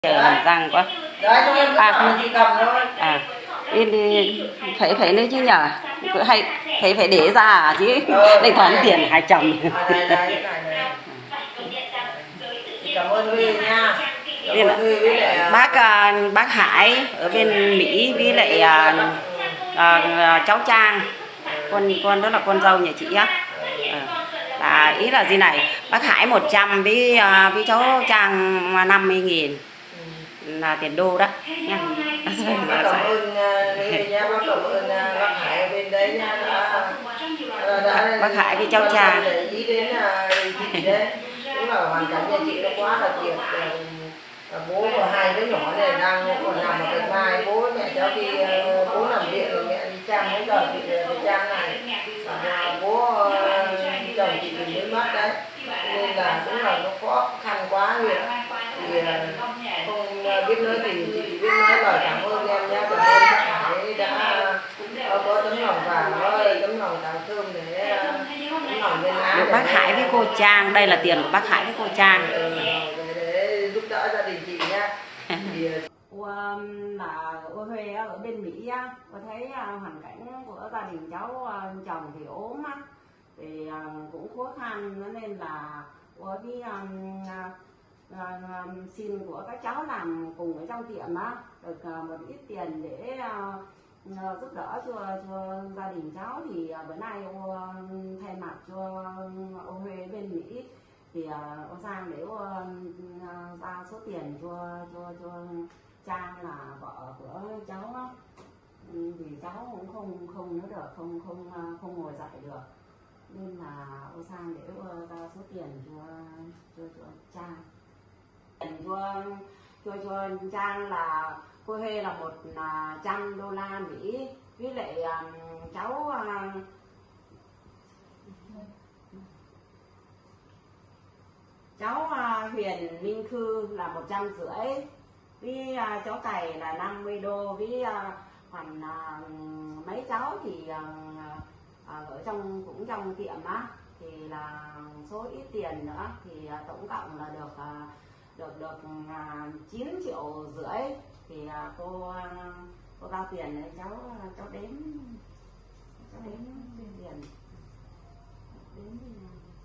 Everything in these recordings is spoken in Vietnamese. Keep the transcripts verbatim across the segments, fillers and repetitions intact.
Chờ làm răng quá. À không. À đi, đi phải phải nữa chứ nhở, hay phải phải để ra à chứ đây thoáng tiền hai chồng. Cảm ơn Huy nha. Đây là bác bác Hải ở bên Mỹ với lại à, à, cháu Trang, con con đó là con dâu nhà chị á. À, là ý là gì này, bác Hải một trăm với à, với cháu Trang năm mươi nghìn là tiền đô đó nha. Bác cảm ơn Huy nha, bác cảm ơn bác Hải ở bên đấy nha. Đã, bác Hải với cháu Trang để ý đến chị đấy, cũng là hoàn cảnh nhà chị nó quá là thiệt. Bố của hai đứa nhỏ này đang còn nằm ở bệnh mai, bố mẹ cháu đi, bố nằm viện rồi mẹ đi chăm, bây giờ chị đi chăm này, và bố chồng chị thì mới mất đấy, nên là cũng là nó khó khăn quá rồi. Thì không biết nói thì chị biết nói lời cảm ơn em nhé, cảm ơn bác Hải đã có tấm lòng vàng, có tấm lòng đào thơm để tấm lòng lên án. Bác Hải với cô Trang, đây là tiền của bác Hải với cô Trang. Để giúp đỡ gia đình chị nha. Thì cô là cô Huê ở bên Mỹ á, cô thấy hoàn cảnh của gia đình cháu chồng thì ốm á, thì cũng khó khăn nên là cô với uh, xin của các cháu làm cùng ở trong tiệm á, được uh, một ít tiền để uh, giúp đỡ cho, cho gia đình cháu. Thì uh, bữa nay cô uh, thay mặt cho ông Huê bên Mỹ thì uh, cô Sang để cô uh, ra số tiền cho cho cho Trang là vợ của cháu á. Thì cháu cũng không không nữa được, không không không ngồi dậy được, nên là cô Sang để cô ra số tiền cho cho cho Trang. Cho cho cho Trang là cô Huê là một là trăm đô la Mỹ, với lại um, cháu uh, cháu uh, Huyền Minh Khư là một trăm rưỡi, với uh, cháu Cày là năm mươi đô, với uh, còn uh, mấy cháu thì uh, uh, ở trong cũng trong tiệm á, thì là số ít tiền nữa, thì uh, tổng cộng là được uh, được được uh, chín triệu rưỡi. Thì uh, cô uh, cô giao tiền để cháu cháu đếm cháu đếm tiền đếm tiền.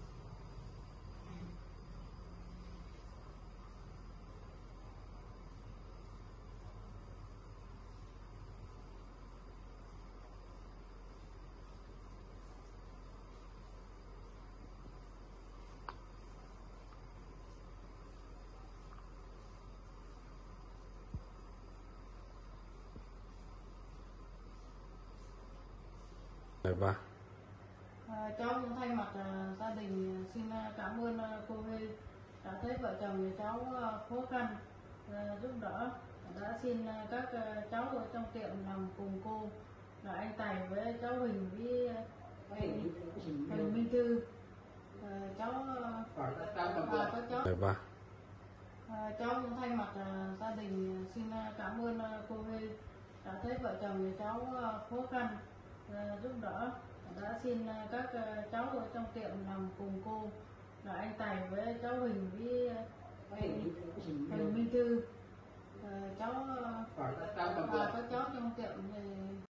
Vâng. À, cháu cũng thay mặt uh, gia đình xin cảm ơn uh, cô Huê đã thấy vợ chồng nhà cháu uh, khó khăn, uh, giúp đỡ, đã xin uh, các uh, cháu ở trong tiệm làm cùng cô là anh Tài với cháu Huỳnh với uh, Huỳnh Minh Thư. Uh, cháu uh, và các cháu. Vâng. À, cháu cũng thay mặt uh, gia đình xin uh, cảm ơn uh, cô Huê đã thấy vợ chồng nhà cháu uh, khó khăn, uh, giúp đỡ, đã xin uh, các uh, cháu ở trong tiệm làm cùng cô là anh Tài với cháu Huỳnh với uh, Huỳnh Minh Thư. Uh, cháu uh, và các cháu trong tiệm thì